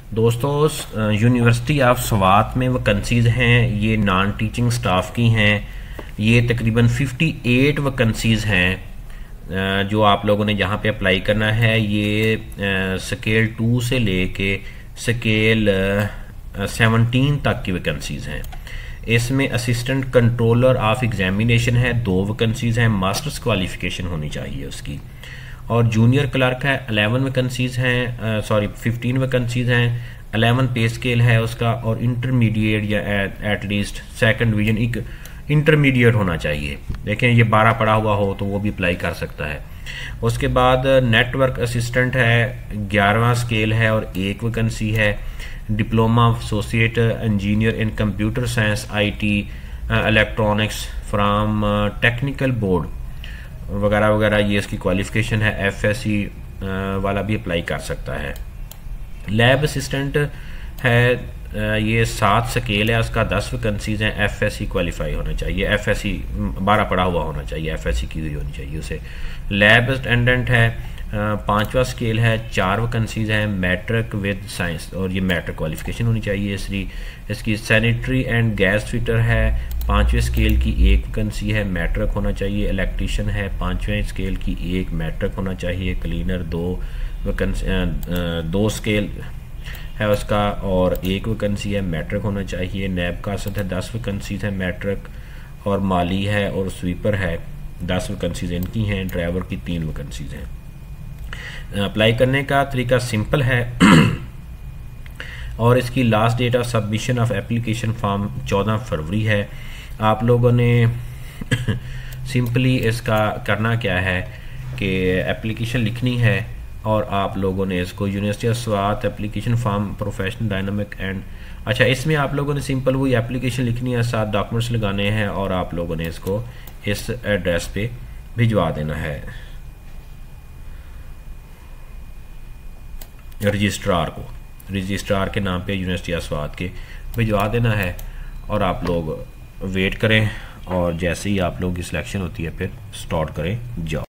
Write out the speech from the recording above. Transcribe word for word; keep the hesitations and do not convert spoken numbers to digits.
दोस्तों, university of Swat में vacancies हैं, ये नॉन टीचिंग स्टाफ की हैं। ये तकरीबन अट्ठावन वैकेंसीज़ हैं जो आप लोगों ने जहाँ पे अप्लाई करना है। ये स्केल टू से लेके स्केल सेवनटीन तक की वैकेंसीज़ हैं। इसमें असिस्टेंट कंट्रोलर ऑफ एग्जामिनेशन है, दो वैकेंसीज़ हैं, मास्टर्स क्वालिफिकेशन होनी चाहिए उसकी। और जूनियर क्लर्क है, अलेवन वैकेंसीज़ हैं, सॉरी फिफ्टीन वैकेंसीज़ हैं, अलेवन पे स्केल है उसका। और इंटरमीडिएट या एटलीस्ट सेकंड डिवीजन एक इंटरमीडिएट होना चाहिए। देखें, ये बारह पढ़ा हुआ हो तो वो भी अप्लाई कर सकता है। उसके बाद नेटवर्क असिस्टेंट है, ग्यारहवां स्केल है और एक वैकेंसी है। Diploma associate engineer in computer science I T electronics from technical board वगैरह वगैरह, ये इसकी क्वालिफिकेशन है। एफ एस सी वाला भी अप्लाई कर सकता है। लैब असिस्टेंट है, ये सात स्केल है उसका, दस वैकेंसीज हैं। एफ एस सी क्वालिफाई होना चाहिए, एफ एस सी बारह पढ़ा हुआ होना चाहिए, एफ एस सी की हुई होनी चाहिए उसे। लैब अटेंडेंट है, पांचवा स्केल है, चार वैकेंसीज हैं, मैट्रिक विद साइंस, और ये मैट्रिक क्वालिफिकेशन होनी चाहिए इसकी। इसकी सैनिटरी एंड गैस फिटर है, पाँचवें स्केल की एक वैकेंसी है, मैट्रिक होना चाहिए। इलेक्ट्रीशियन है, पाँचवें स्केल की एक, मैट्रिक होना चाहिए। क्लीनर दो वैकेंसी, दो स्केल है उसका और एक वैकेंसी है, मैट्रिक होना चाहिए। नैब कासद है, दस वैकेंसीज है, मैट्रिक। और माली है और स्वीपर है, दस वैकेंसीज इनकी हैं। ड्राइवर की तीन वैकेंसीज हैं। अप्लाई करने का तरीका सिंपल है और इसकी last date of submission of application form चौदह फरवरी है। आप लोगों ने सिंपली इसका करना क्या है कि एप्लीकेशन लिखनी है और आप लोगों ने इसको university of Swat application form professional dynamic and, अच्छा इसमें आप लोगों ने सिंपल वही एप्लीकेशन लिखनी है, साथ डॉक्यूमेंट्स लगाने हैं और आप लोगों ने इसको इस एड्रेस पे भिजवा देना है रजिस्ट्रार को, रजिस्ट्रार के नाम पे यूनिवर्सिटी ऑफ स्वात के भिजवा देना है। और आप लोग वेट करें और जैसे ही आप लोग की सिलेक्शन होती है फिर स्टार्ट करें जॉब।